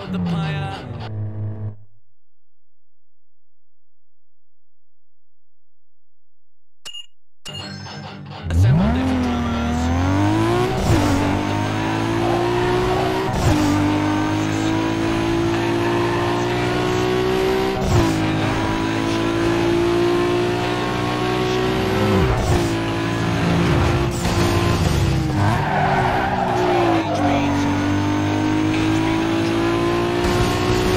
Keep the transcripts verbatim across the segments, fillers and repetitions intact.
assembled the player. Assembled different drummers. Each beat, each beat on a drum.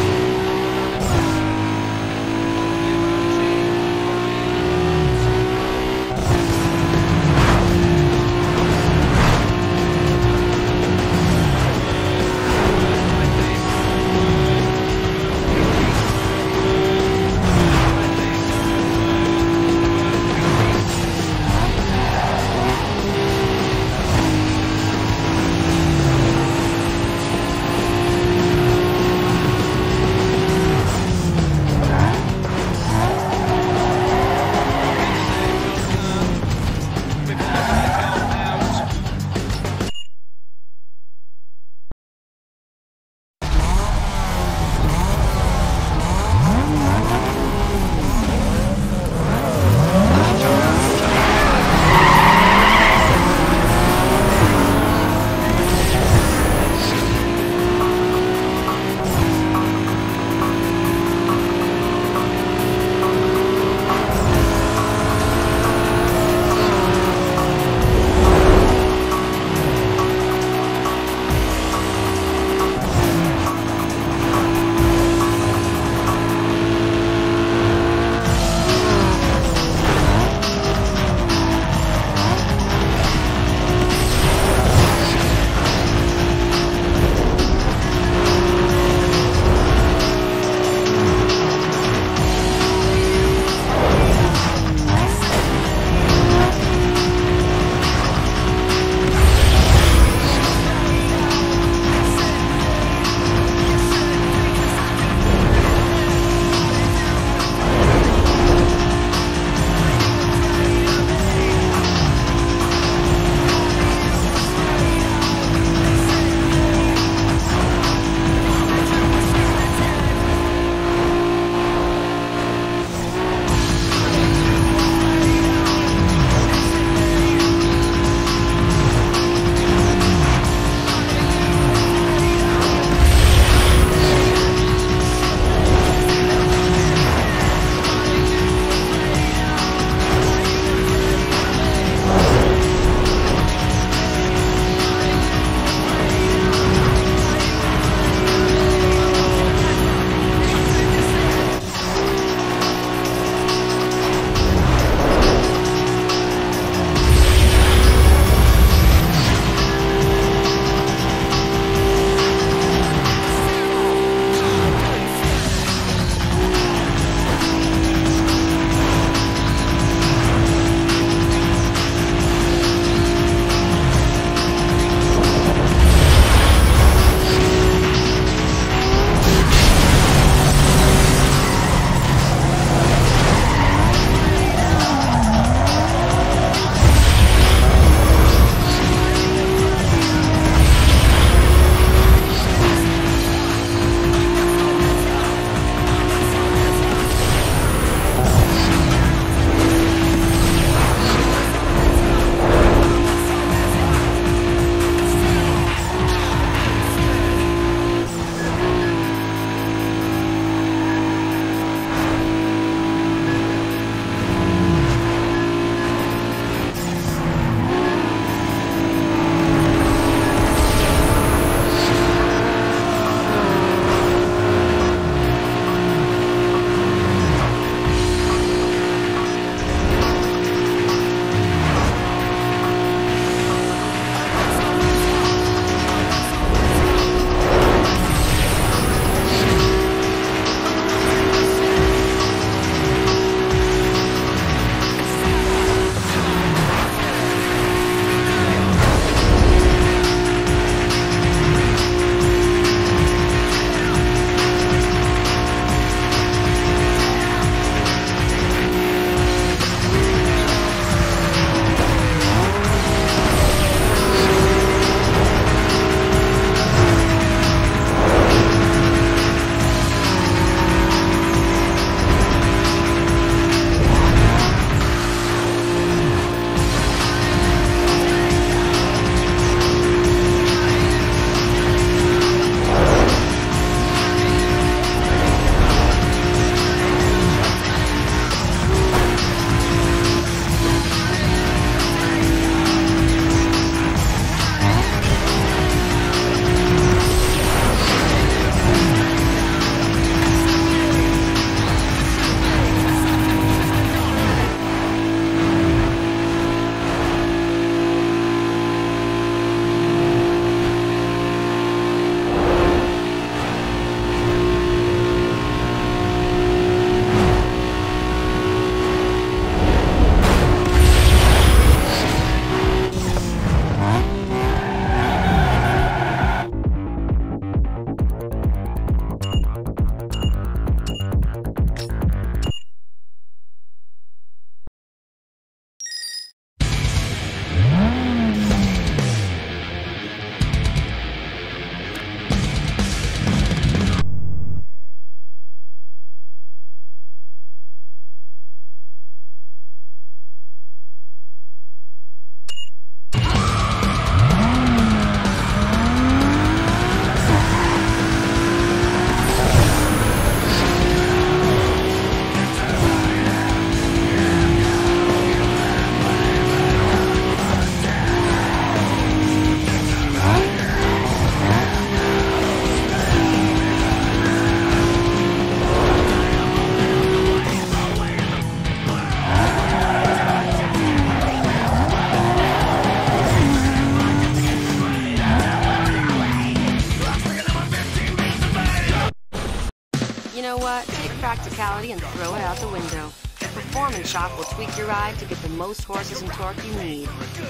know what? Take practicality and throw it out the window. The Performance Shop will tweak your ride to get the most horses and torque you need.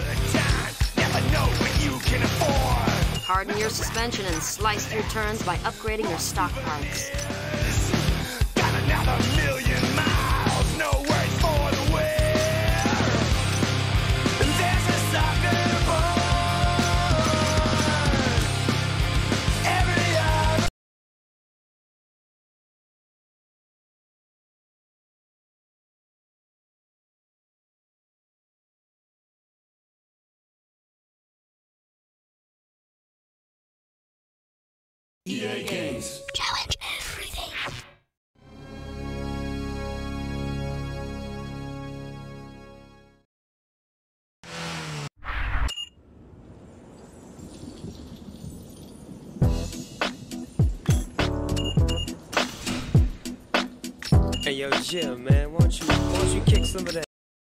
Harden your suspension and slice through turns by upgrading your stock parts. Got another million miles, no worries for the wear. There's a sucker born every hour. E A Games. Challenge everything. Hey yo, Jim, man, why don't you, why don't you kick some of that?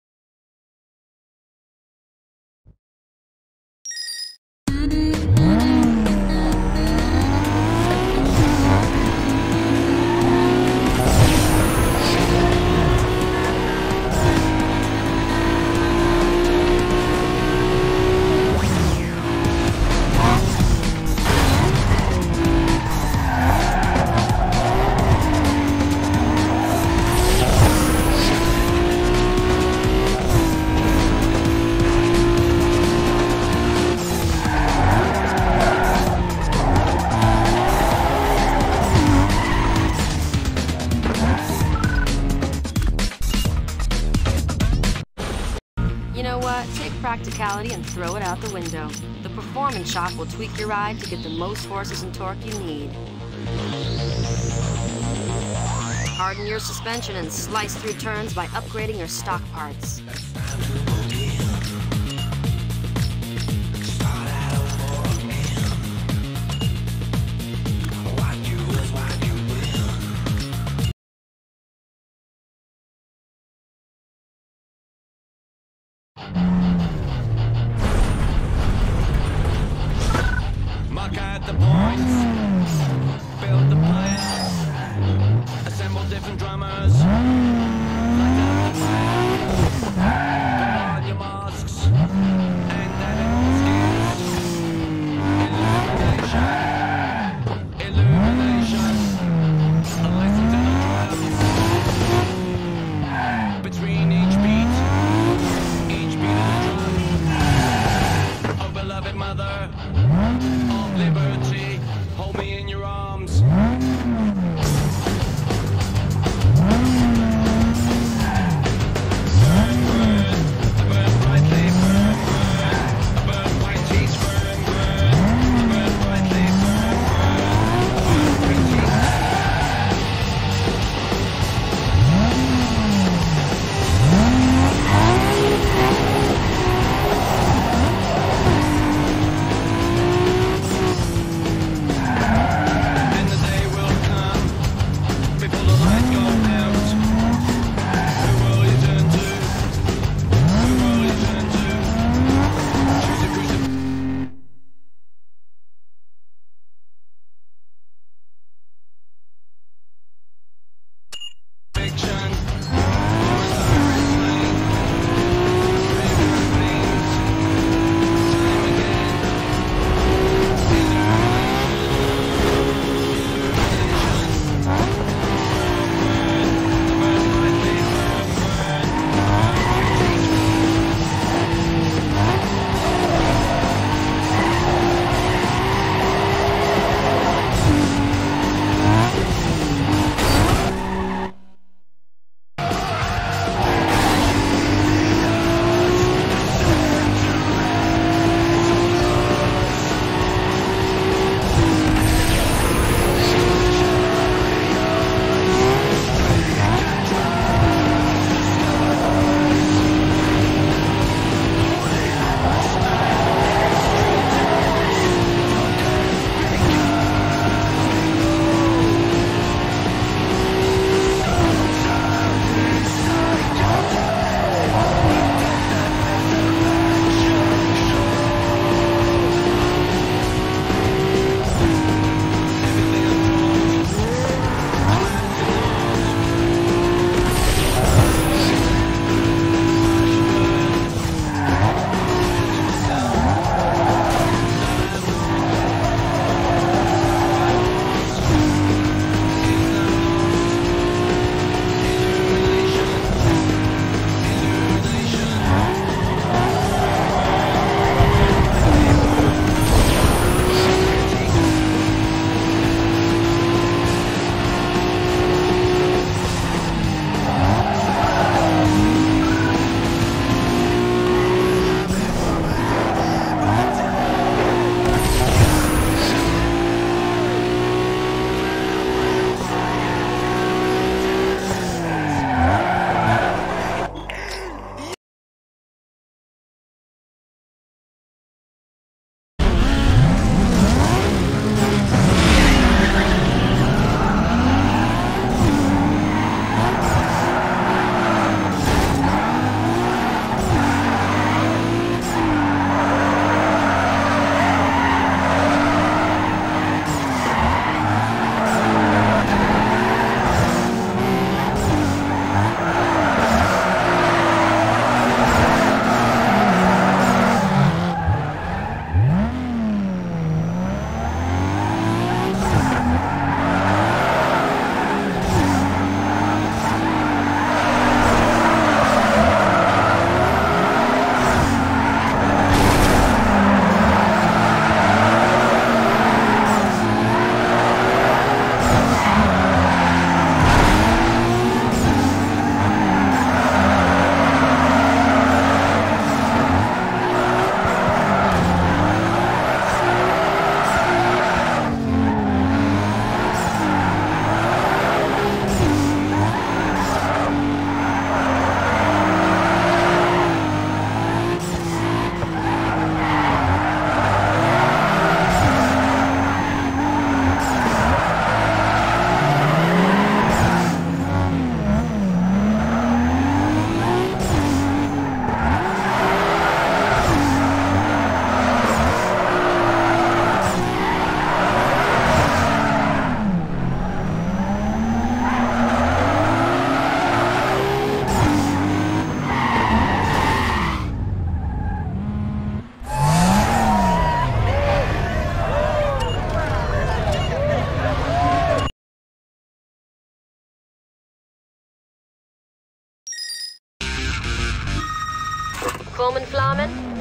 You know what? Take practicality and throw it out the window. The Performance Shop will tweak your ride to get the most horses and torque you need. Harden your suspension and slice through turns by upgrading your stock parts. Mark out the points, build the players, assemble different drummers, light up the fire, put on your masks, and then it all skills. Illumination, illumination, listen to the drums, between each beat, each beat of the drum, oh beloved mother of liberty, hold me in your arms.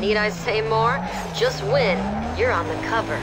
Need I say more? Just win. You're on the cover.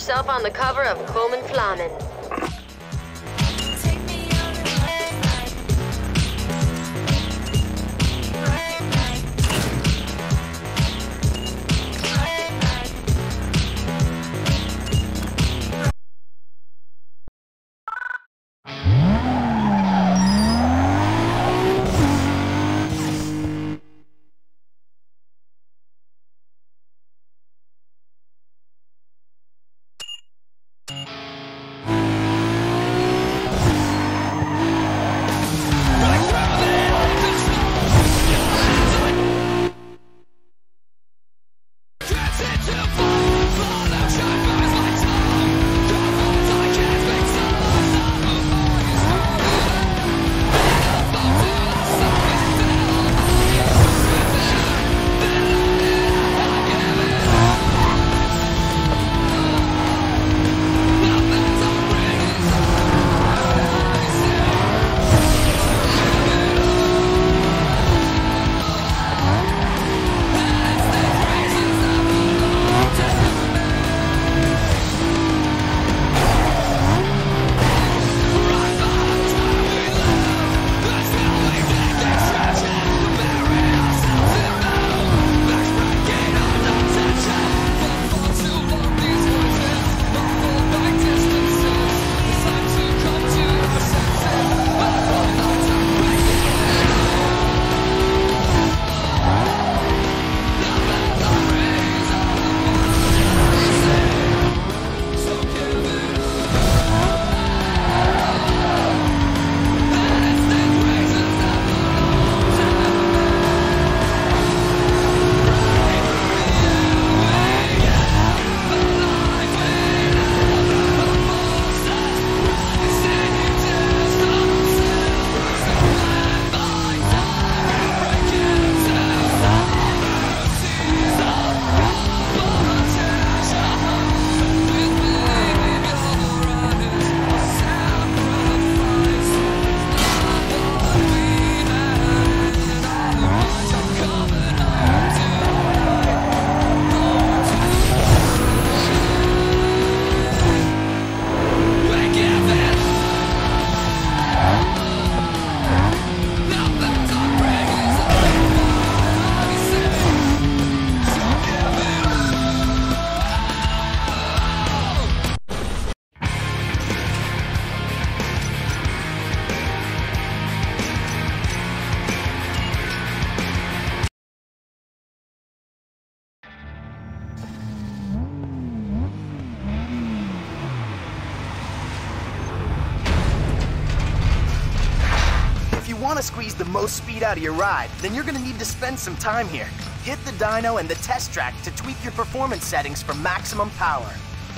yourself on the cover of Komen Flamen. If you want to squeeze the most speed out of your ride, then you're going to need to spend some time here. Hit the dyno and the test track to tweak your performance settings for maximum power.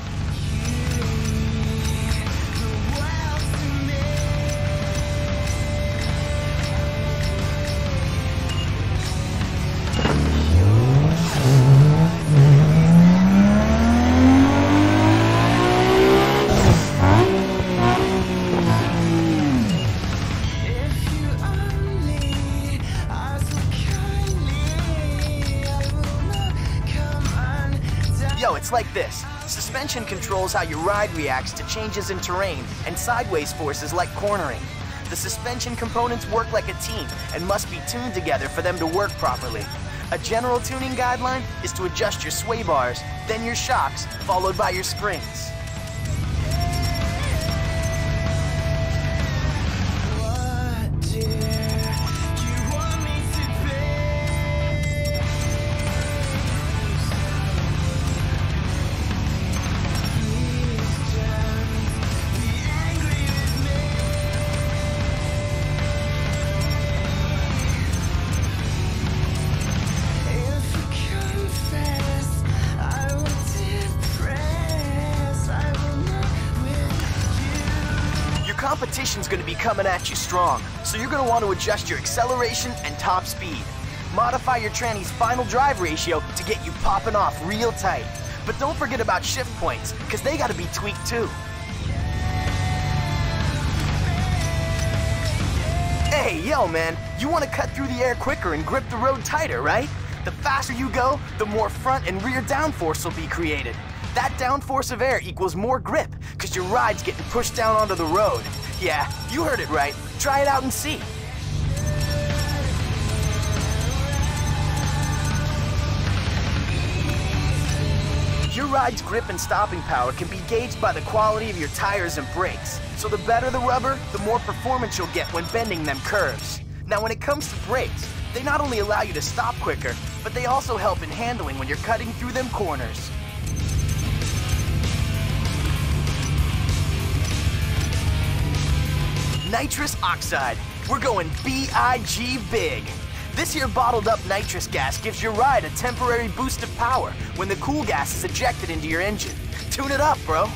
Yo, it's like this. Suspension controls how your ride reacts to changes in terrain and sideways forces like cornering. The suspension components work like a team and must be tuned together for them to work properly. A general tuning guideline is to adjust your sway bars, then your shocks, followed by your springs. Competition's going to be coming at you strong, so you're going to want to adjust your acceleration and top speed. Modify your tranny's final drive ratio to get you popping off real tight. But don't forget about shift points, because they got to be tweaked too. Hey, yo man, you want to cut through the air quicker and grip the road tighter, right? The faster you go, the more front and rear downforce will be created. That downforce of air equals more grip, because your ride's getting pushed down onto the road. Yeah, you heard it right. Try it out and see. Your ride's grip and stopping power can be gauged by the quality of your tires and brakes. So the better the rubber, the more performance you'll get when bending them curves. Now when it comes to brakes, they not only allow you to stop quicker, but they also help in handling when you're cutting through them corners. Nitrous oxide. We're going B I G big. This here bottled up nitrous gas gives your ride a temporary boost of power when the cool gas is ejected into your engine. Tune it up, bro.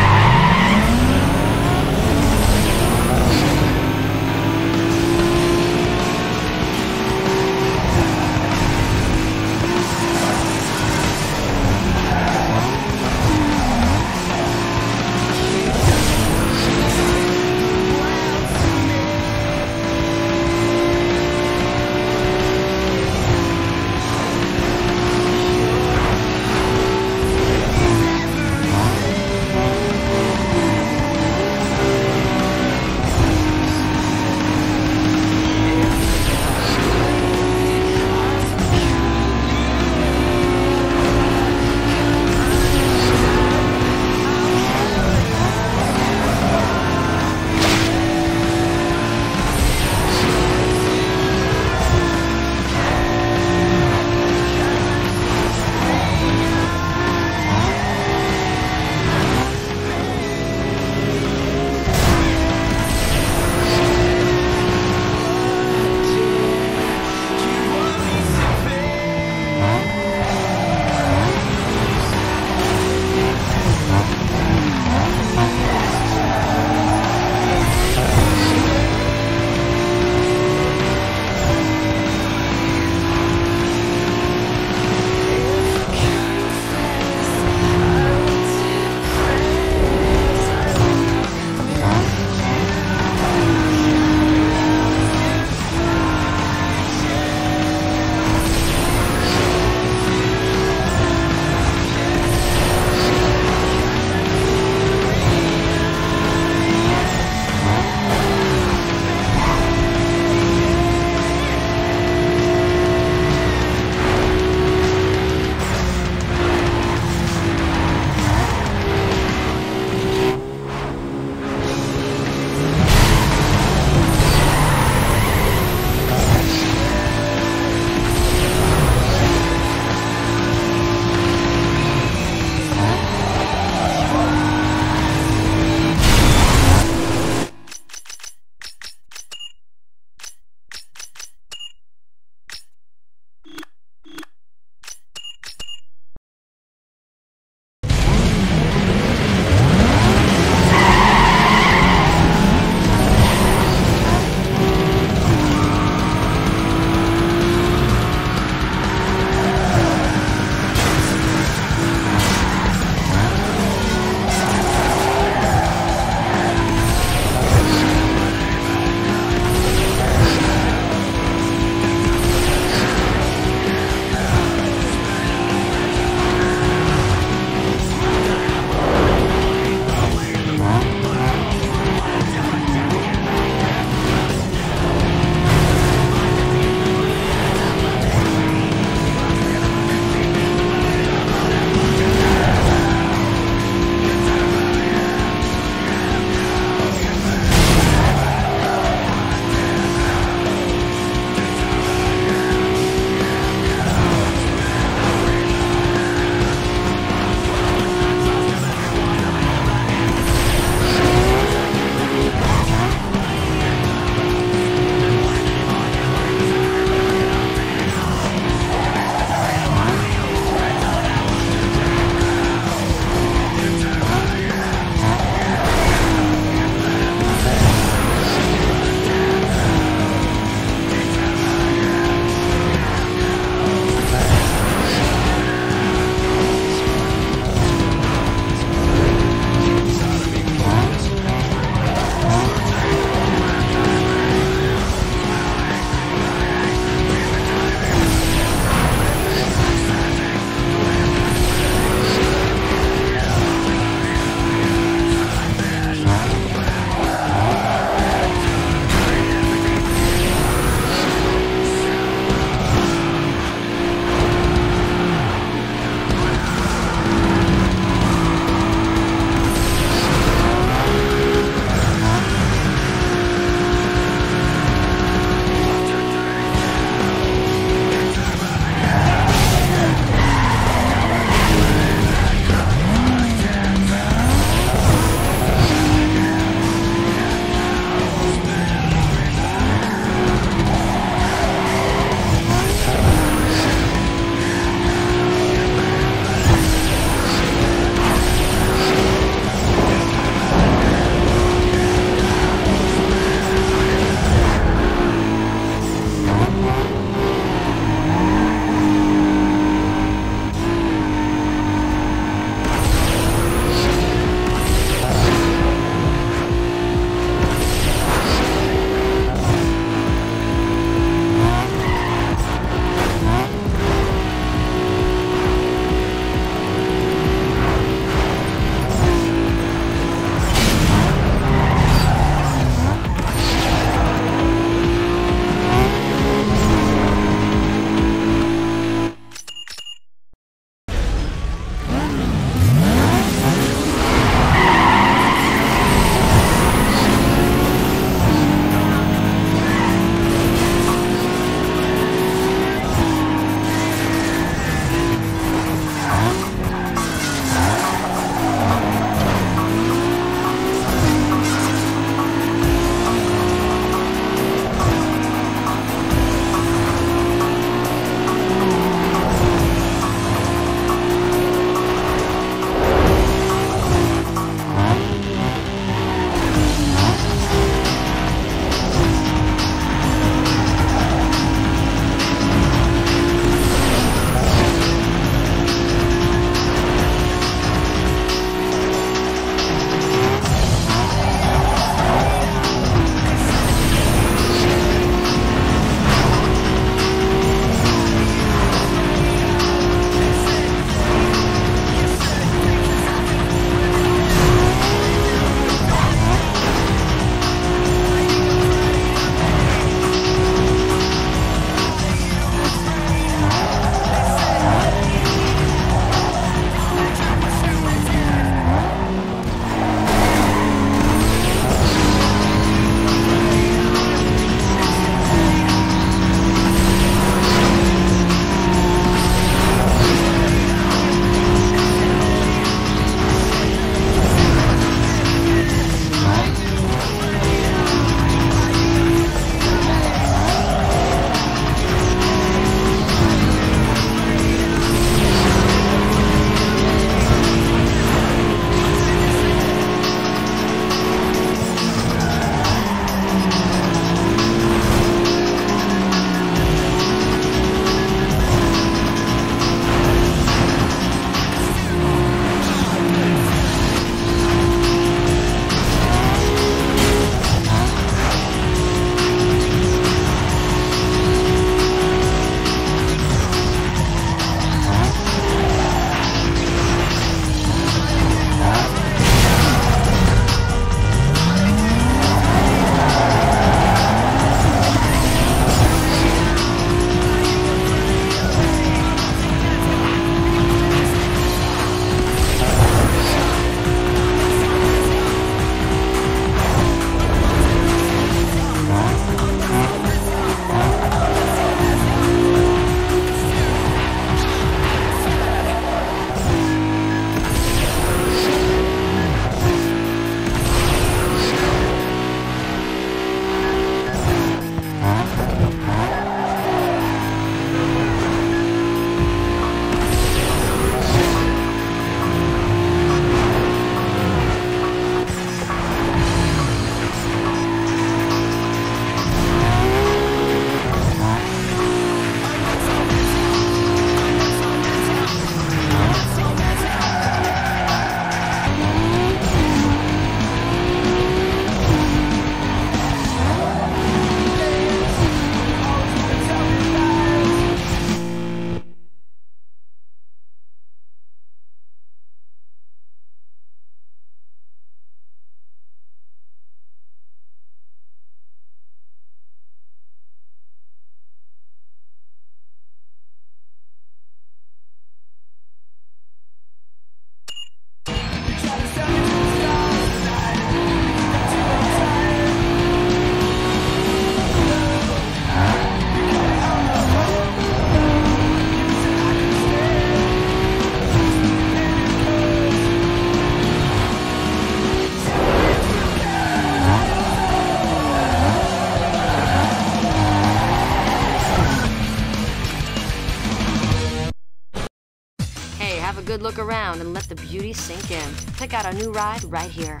good look around and let the beauty sink in. Pick out a new ride right here.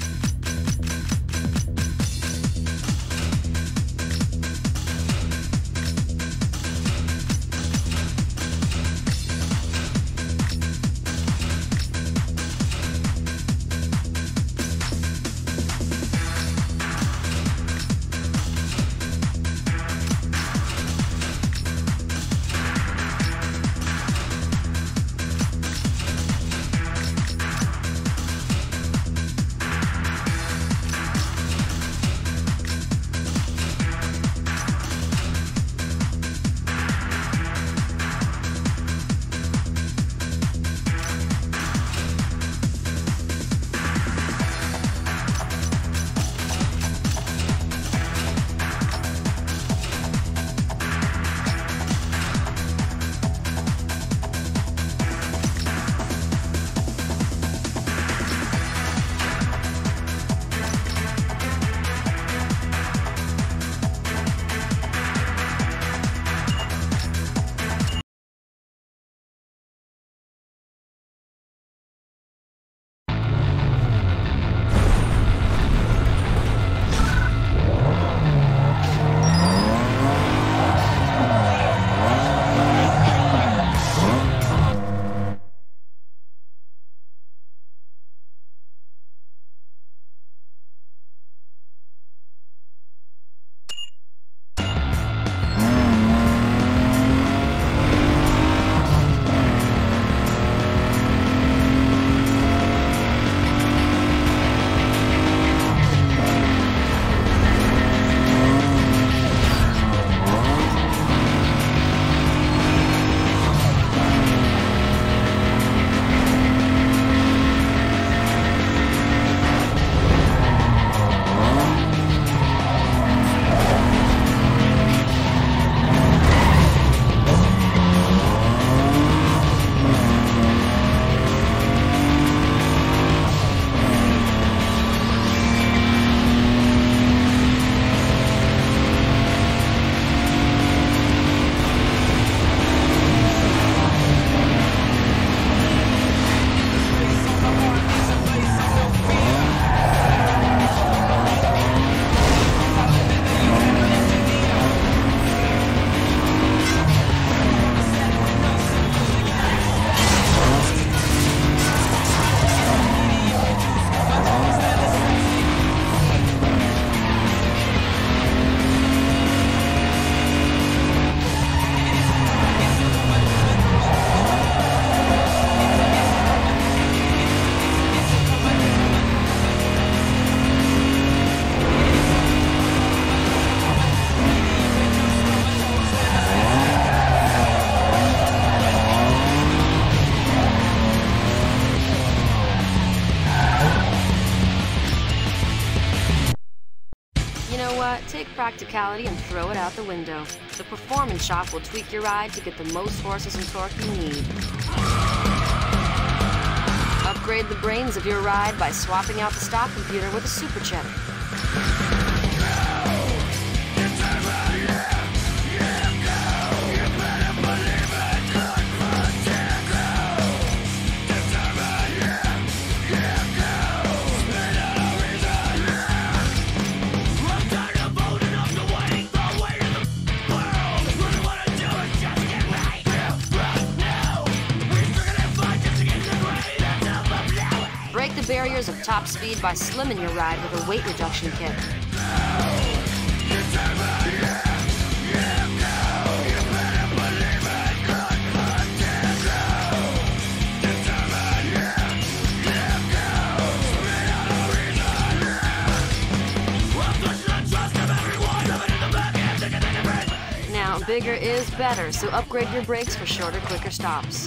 Take practicality and throw it out the window. The performance shop will tweak your ride to get the most horses and torque you need. Upgrade the brains of your ride by swapping out the stock computer with a super chip. Break the barriers of top speed by slimming your ride with a weight reduction kit. Now, bigger is better, so upgrade your brakes for shorter, quicker stops.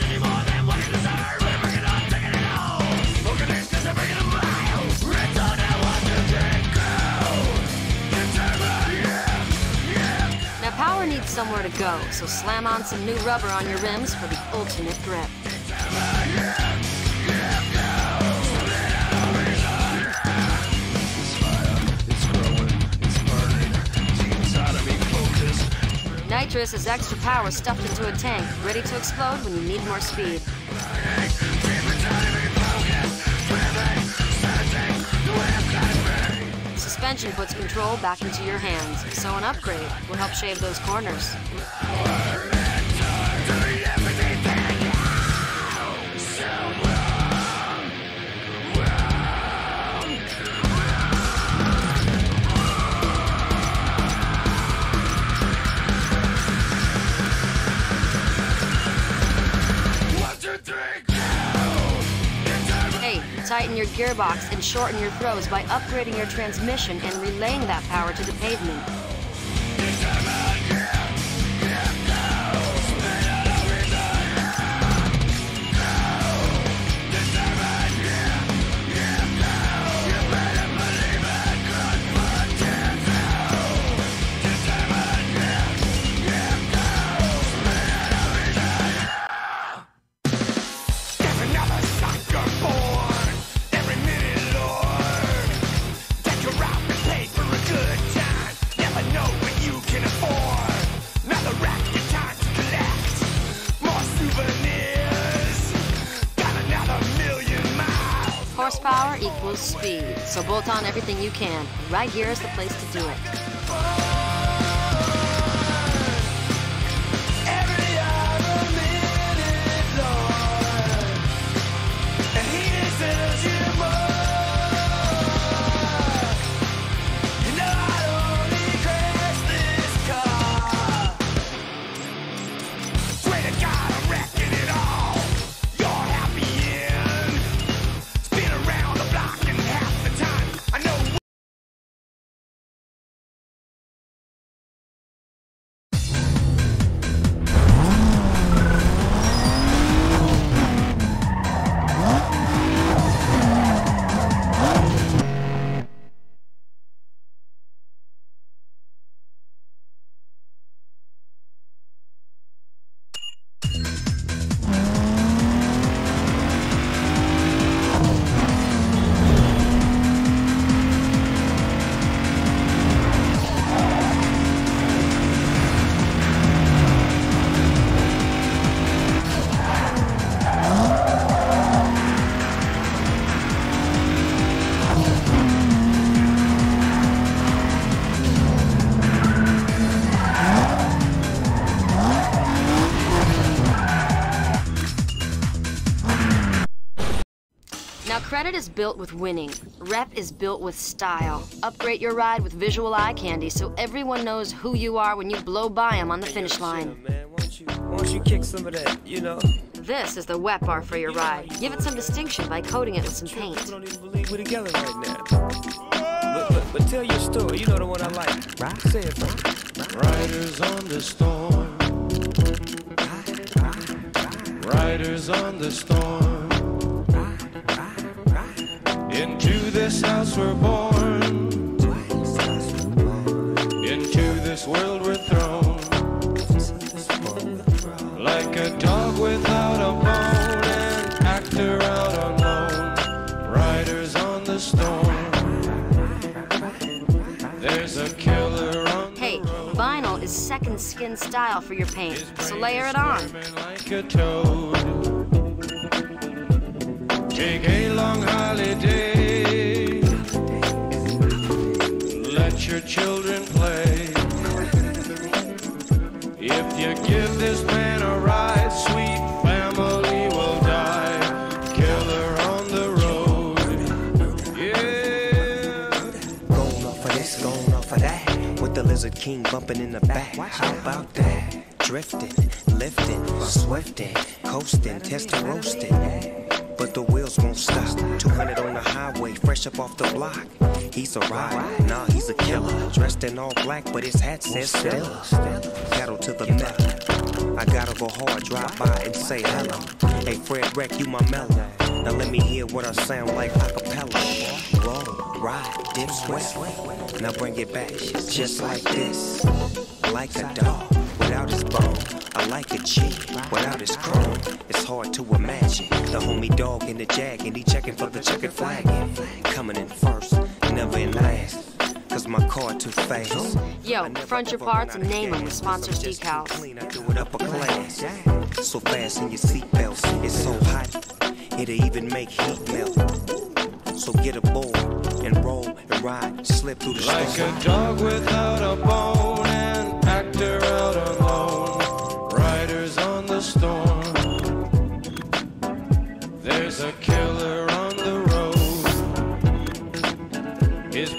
Now, power needs somewhere to go, so slam on some new rubber on your rims for the ultimate grip. Nitrous is extra power stuffed into a tank, ready to explode when you need more speed. Suspension puts control back into your hands, so an upgrade will help shave those corners. Tighten your gearbox and shorten your throws by upgrading your transmission and relaying that power to the pavement. Horsepower equals speed, so bolt on everything you can. Right here is the place to do it. Now, credit is built with winning. Rep is built with style. Upgrade your ride with visual eye candy so everyone knows who you are when you blow by them on the finish line. Man, why don't you, why don't you kick some of that, you know? This is the wet bar for your ride. Give it some distinction by coating it with some paint. I don't even believe we're together right now. But, but, but tell your story, you know the one I like. Right? Say it, bro. Riders on the storm. Riders on the storm. Into this house we're born. Into this world we're thrown. Like a dog without a bone, an actor out on loan. Riders on the storm. There's a killer on Hey, the road. vinyl is second skin style for your paint, so layer it on. Like a toad. Take a long holiday. Let your children play. If you give this man a ride, sweet family will die. Killer on the road. Yeah. Going off of this, going off of that. With the Lizard King bumping in the back. How about that? Drifting, lifting, swifting, coasting, testing, roasting. But the wheels won't stop. two hundred on the highway, fresh up off the block. He's a rider, nah, he's a killer. Dressed in all black, but his hat says Stella. Pedal to the metal. I gotta go hard, drive by and say hello. Hey, Fred Wreck, you my mellow. Now let me hear what I sound like a cappella. Roll, ride, dip, sweat. Now bring it back, just like this. Like a dog without his bone. I like a G without his chrome. It's hard to imagine the homie dog in the jag, and he checking for the checkered flag. Coming in first, never in last. Cause my car too fast. Yo, front your parts and name them with sponsors decals. Clean, I do it upper class. So fast in your seatbelts, it's so hot. It'll even make heat melt. So get aboard and roll and ride, slip through the Like storm. a dog without a bone, an actor out alone, riders on the storm. There's a killer on the road. His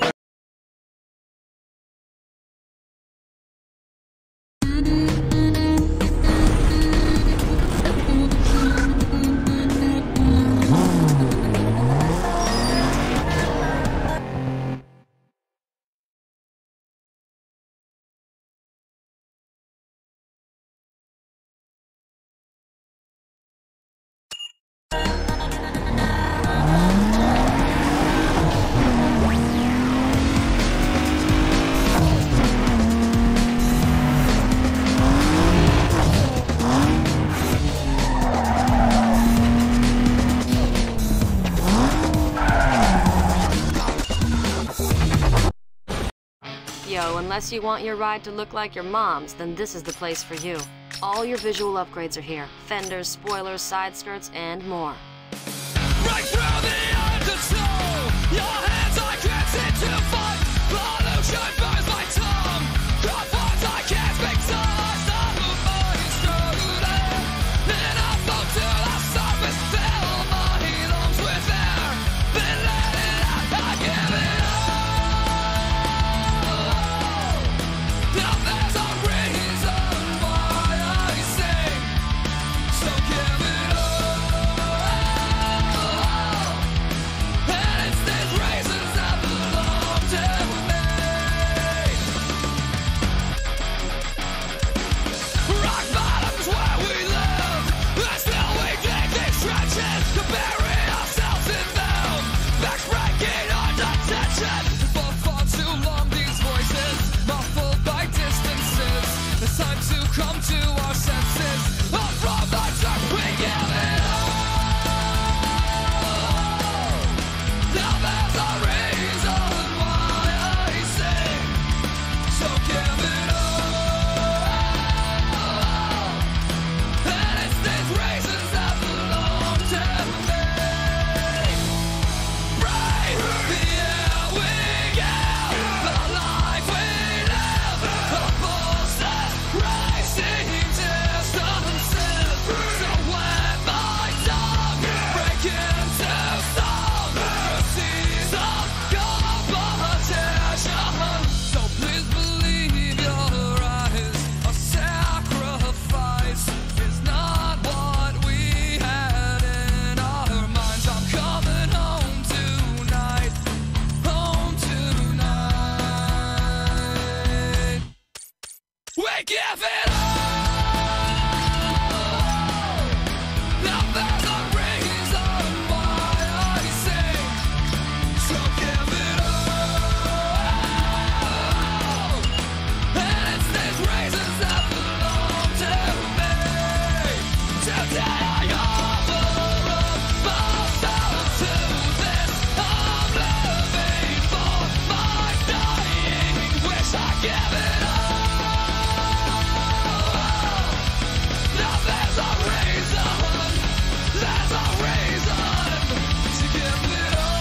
Yo, unless you want your ride to look like your mom's, then this is the place for you. All your visual upgrades are here. Fenders, spoilers, side skirts, and more. Right through the undertow, your hands I can't seem to find. Pollution burns my tongue. Confines I can't speak to. Stop my struggling. Then I float to the surface, fill my lungs with air. Then let it out, I give it up. Now there's a reason why I sing. So give it up. And it's these reasons that belong to me. Rock bottom's where we live, and still we dig these trenches to bury ourselves in them. Backs breaking under tension. For far too long these voices muffled by distances. It's time to come to our senses. Up from the dark we give it up. Now there's a reason why I sing. So give it up. And it's these reasons that belong to me. Right, the air we give, the life we live, the pulse that racing distances. So when my tongue breaks into song, the seas of competition. So please believe your eyes. A sacrifice is not what we had in our minds. I'm coming home tonight, home tonight. We give it up. Now there's a reason why I sing. So give it up. And it's these reasons that belong to me. Today I offer up myself to this. I'm living for my dying wish. I give it up. Now there's a reason, there's a reason to give it up.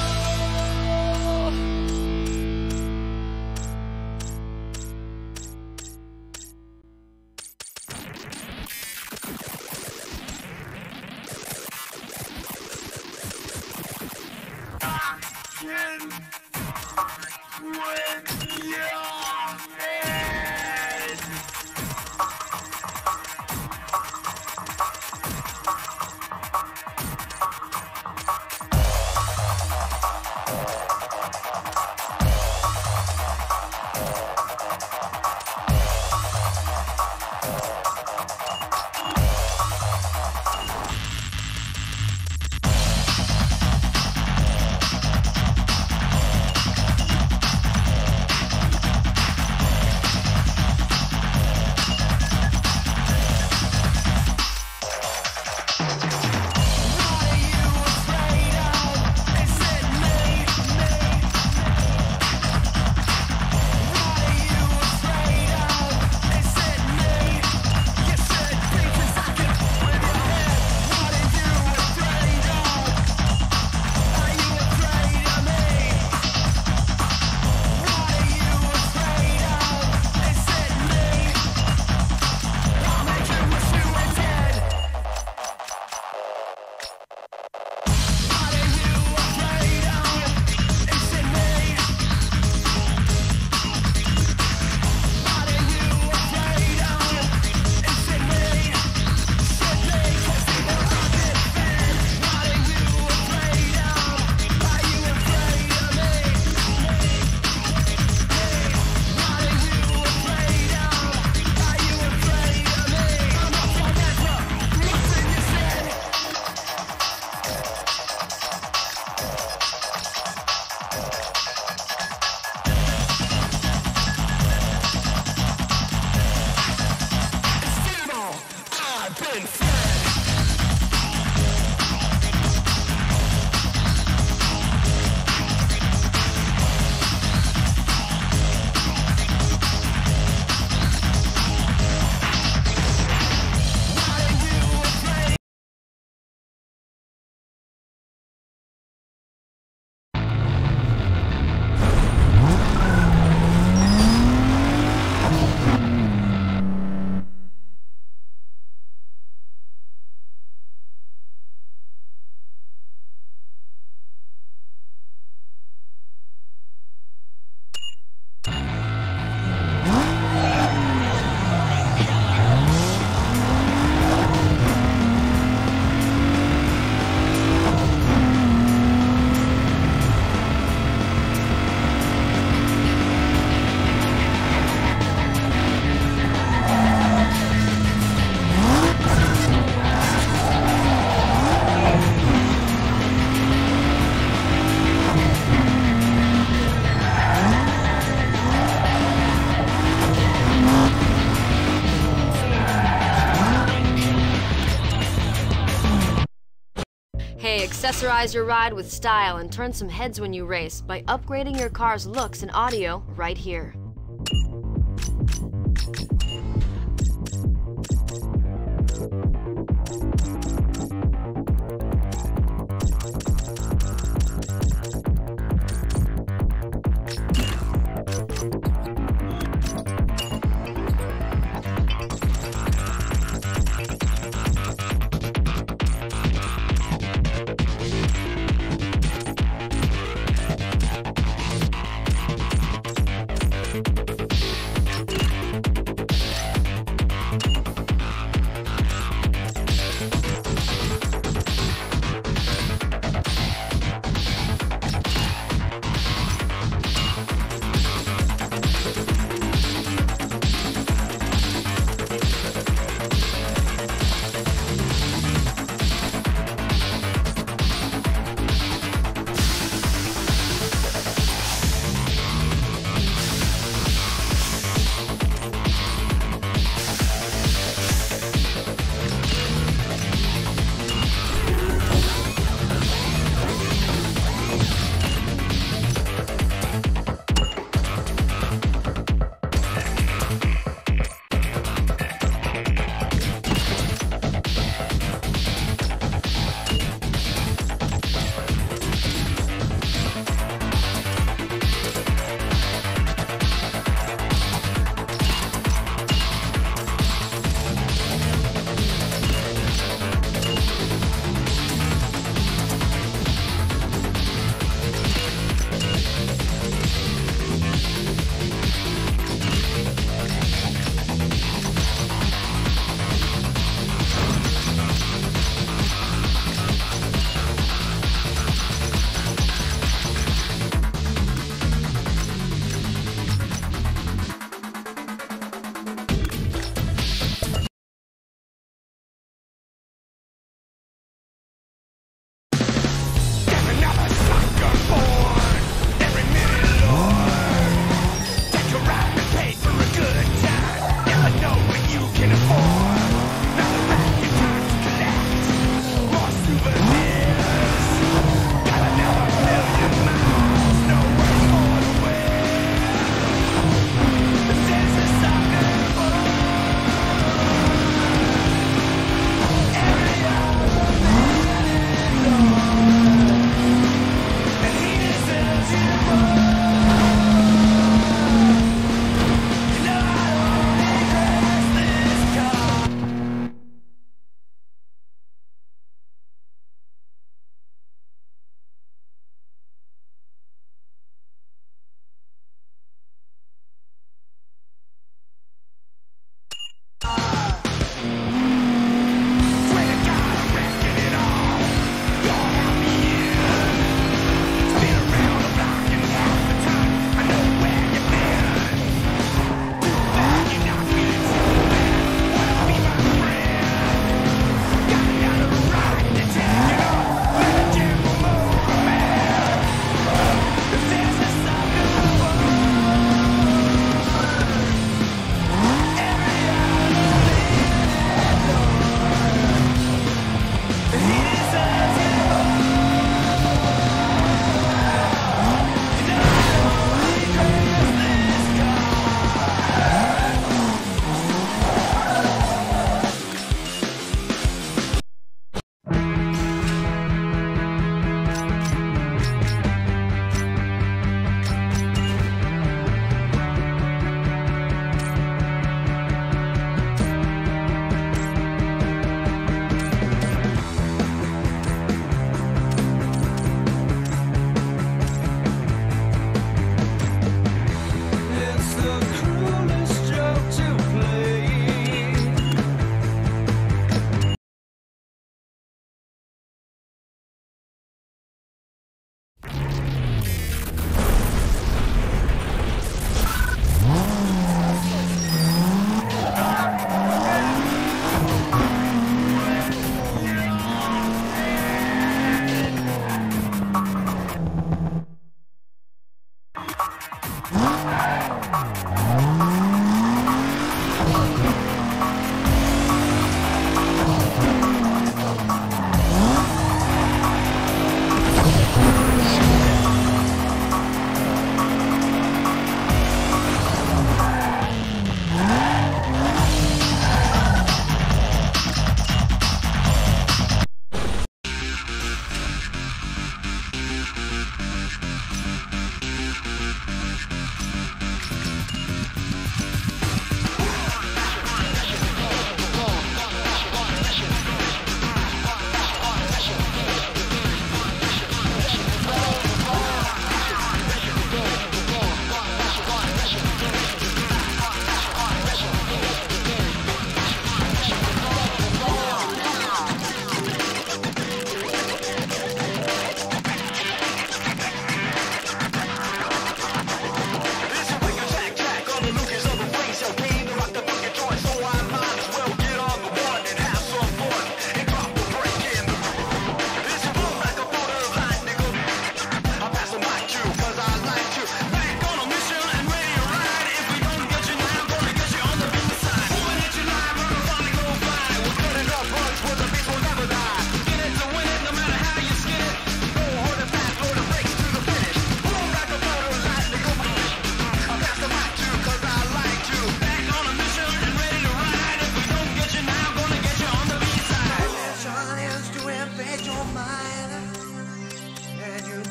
Accessorize your ride with style and turn some heads when you race by upgrading your car's looks and audio right here.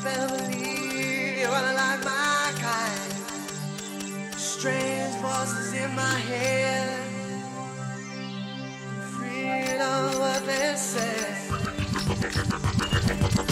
family, running like my kind. Strange voices in my head, freedom what they say.